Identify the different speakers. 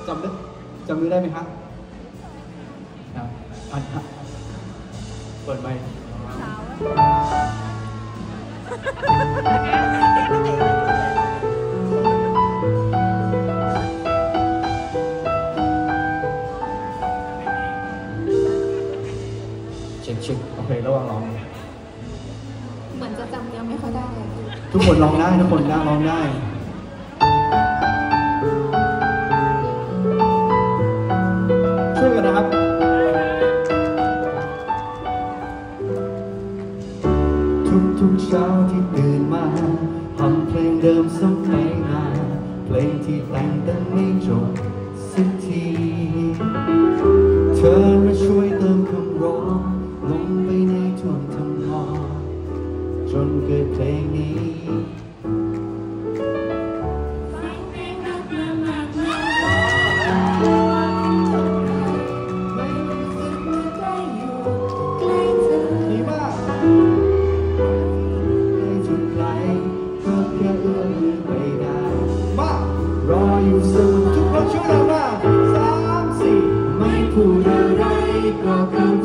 Speaker 1: จำมือได้ไหมครับเปิดไมค์เช็คโอเคระหว่างร้อง
Speaker 2: เหมือนจะจำยังไม่ค่อยได้
Speaker 1: ทุกคนร้องได้ทุกคนร้องได้ช่วยกันนะครับทุกเช้าที่ตื่นมาทำเพลงเดิมซ้ำไปมาเพลงที่แต่งแต่ไม่จบสักทีเธอมาช่วยเติมคำร้องลงไปในท่วงทำนองจนเกิดเพลงนี้รออยู่เสมอทุกคนช่วยเรามา3 4ไม่พูดอะไรก็คือ